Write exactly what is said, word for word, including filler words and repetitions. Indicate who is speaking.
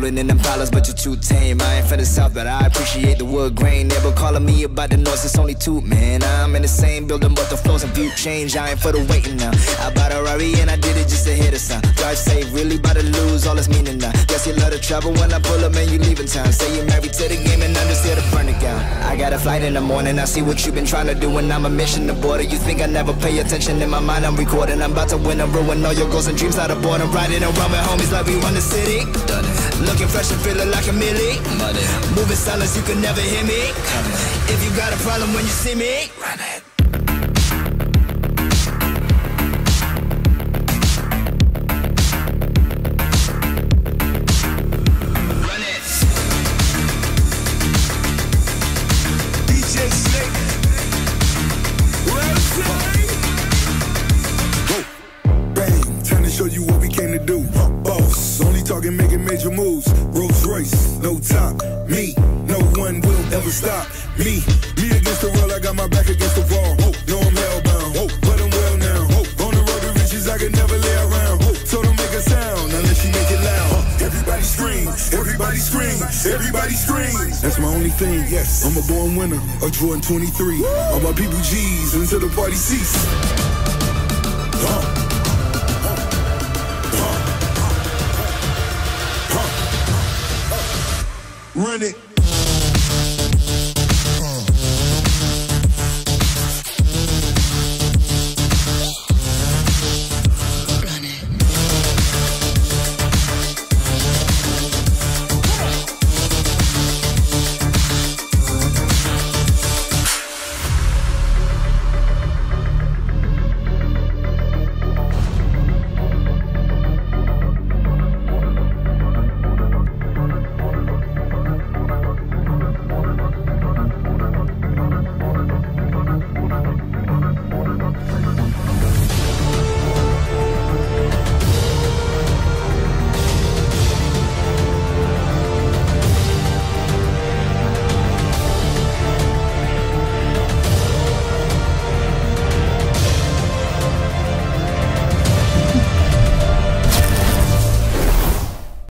Speaker 1: rolling in them dollars, but you're too tame. I ain't from the south, but I appreciate the wood grain. Never calling me about the noise, it's only two, man. I'm in the same building, but the flows and view change. I ain't for the waiting now. I bought a Rari and I did it just to hit a sound. Drive safe, really about to lose all its meaning now. Guess you love the trouble when I pull up and you leaving town. Say you're married to the game and I'm just here to burn it down. I got a flight in the morning, I see what you've been trying to do, and I'm a mission aborted. You think I never pay attention? In my mind I'm recording. I'm about to win and ruin all your goals and dreams. Not aboard, I'm riding around with homies like we run the city. Done it. Looking fresh and feeling like a millie. Money. Moving silence, you can never hear me. Coming. If you got a problem when you see me, run it.
Speaker 2: Show you what we came to do. Boss, only talking, making major moves. Rolls Royce, no top. Me, no one will ever stop. Me, me against the world, I got my back against the wall. Oh, no, I'm hellbound, oh, but I'm well now. Oh, on the road to riches, I can never lay around. Oh, so don't make a sound unless you make it loud. Uh, everybody scream, everybody scream, everybody scream. That's my only thing, yes. I'm a born winner, a Jordan twenty-three. All my people G's until the party cease. Uh. Run it.